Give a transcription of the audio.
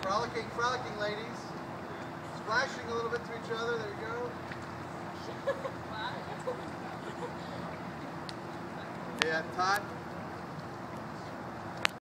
Frolicking, frolicking, ladies. Splashing a little bit to each other. There you go. Yeah, Todd.